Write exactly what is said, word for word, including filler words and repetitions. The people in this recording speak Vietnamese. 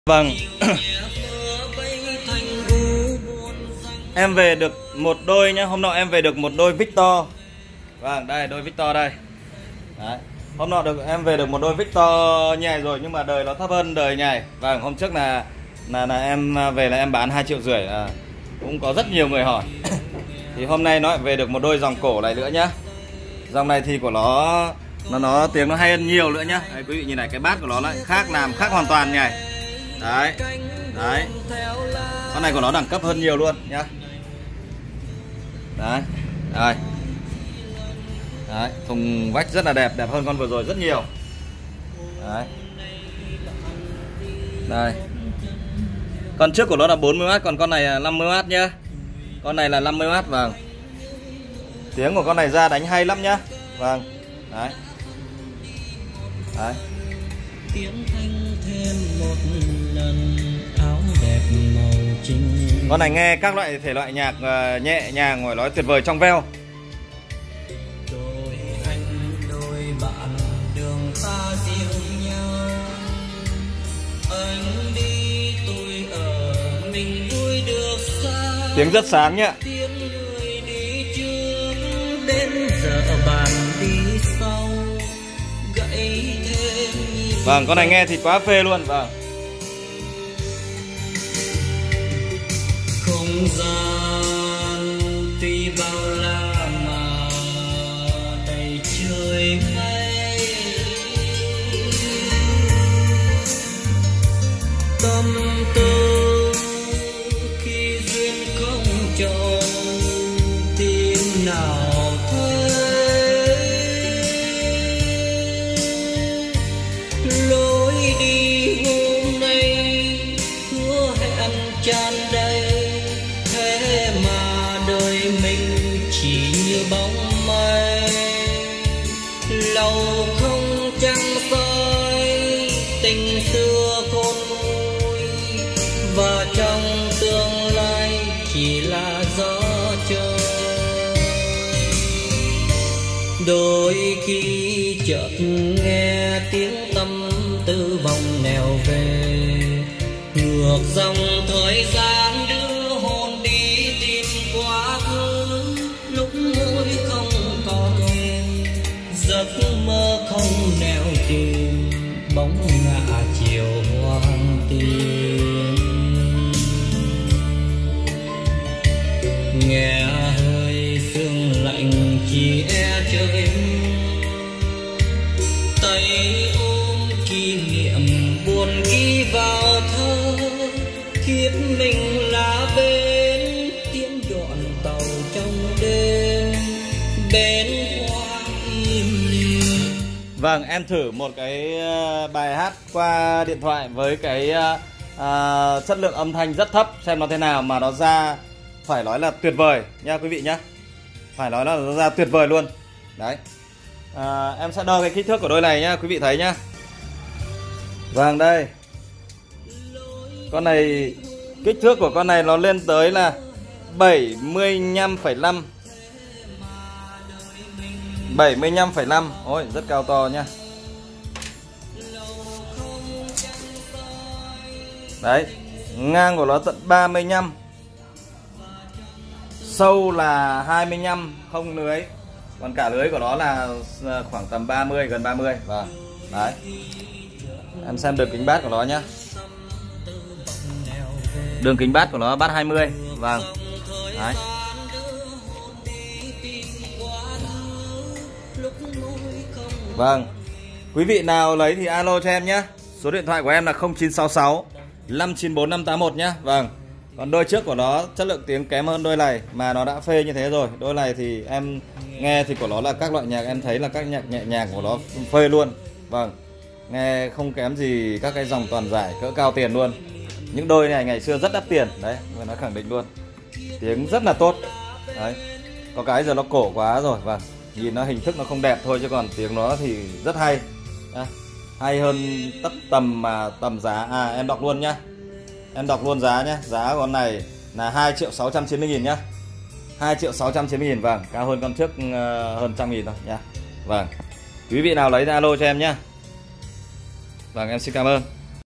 Vâng. Em về được một đôi nhá. Hôm nọ em về được một đôi Victor. Vâng, đây đôi Victor đây. Đấy. Hôm nọ được em về được một đôi Victor nhài rồi, nhưng mà đời nó thấp hơn đời nhài. Vâng, hôm trước là là là em về là em bán hai triệu rưỡi. À, cũng có rất nhiều người hỏi. Thì hôm nay nó lại về được một đôi dòng cổ này nữa nhá. Dòng này thì của nó nó nó tiếng nó hay hơn nhiều nữa nhá. Đây, quý vị nhìn này, cái bát của nó lại khác, làm khác hoàn toàn nhỉ. Đấy. Đấy. Con này của nó đẳng cấp hơn nhiều luôn nhá. Đấy. Đây. Đấy, thùng vách rất là đẹp, đẹp hơn con vừa rồi rất nhiều. Đấy. Đây. Con trước của nó là bốn mươi oát, còn con này là năm mươi oát nhá. Con này là năm mươi oát, vâng. Tiếng của con này ra đánh hay lắm nhá. Vâng. Đấy. Đấy. Con này nghe các loại thể loại nhạc uh, nhẹ nhàng, gọi nói tuyệt vời trong veo. Tiếng rất sáng nhá. Vâng, con này nghe thì quá phê luôn. Vâng. Không gian tuy bao la mà đầy trời mây, tâm tư khi duyên không tròn tim nào thấy, lối đi hôm nay hứa hẹn tràn đầy, thế mà đời mình chỉ như bóng mây, lâu không trăng soi tình xưa khôn nguôi, và trong tương lai chỉ là gió trời. Đôi khi chợt nghe tiếng tâm tư vòng nèo về, ngược dòng thời gian đưa hồn đi tìm quá khứ, lúc môi không còn em, giấc mơ không nẻo tìm bóng ngả chiều hoang tim. Nghe hơi sương lạnh chỉ e trời, tay ôm kỷ niệm buồn ghi vào thơ, kiếp mình là bên tiếng đoạn tàu trong đêm, bên hoa im lìm. Vâng, em thử một cái bài hát qua điện thoại với cái uh, chất lượng âm thanh rất thấp xem nó thế nào, mà nó ra phải nói là tuyệt vời nha quý vị nhá. Phải nói là nó ra tuyệt vời luôn. Đấy. À, em sẽ đo cái kích thước của đôi này nhá, quý vị thấy nhá. Vâng, đây. Con này, kích thước của con này nó lên tới là bảy mươi lăm phẩy năm. bảy mươi lăm phẩy năm. Ôi, rất cao to nhá. Đấy, ngang của nó tận ba mươi lăm. Sâu là hai mươi lăm, không lưới. Còn cả lưới của nó là khoảng tầm ba mươi, gần ba mươi. Vâng. Đấy. Em xem đường kính bát của nó nhá. Đường kính bát của nó bát hai mươi. Vâng. Đấy. Vâng. Quý vị nào lấy thì alo cho em nhé. Số điện thoại của em là không chín sáu sáu năm chín bốn năm tám một nhé. Vâng. Còn đôi trước của nó chất lượng tiếng kém hơn đôi này, mà nó đã phê như thế rồi. Đôi này thì em nghe thì của nó là các loại nhạc, em thấy là các nhạc nhẹ nhàng của nó phê luôn. Vâng. Nghe không kém gì các cái dòng toàn giải cỡ cao tiền luôn. Những đôi này ngày xưa rất đắt tiền. Đấy, người nói khẳng định luôn. Tiếng rất là tốt. Đấy. Có cái giờ nó cổ quá rồi. Vâng. Nhìn nó hình thức nó không đẹp thôi, chứ còn tiếng nó thì rất hay. Đấy. Hay hơn tất tầm mà tầm giá. À, em đọc luôn nhá. Em đọc luôn giá nhá. Giá con này là hai triệu sáu trăm chín mươi nghìn nhá. hai triệu sáu trăm chín mươi nghìn. Vâng. Cao hơn con trước uh, hơn trăm nghìn thôi nhá. Vâng. Quý vị nào lấy thì alo cho em nhá. Vâng, em xin cảm ơn.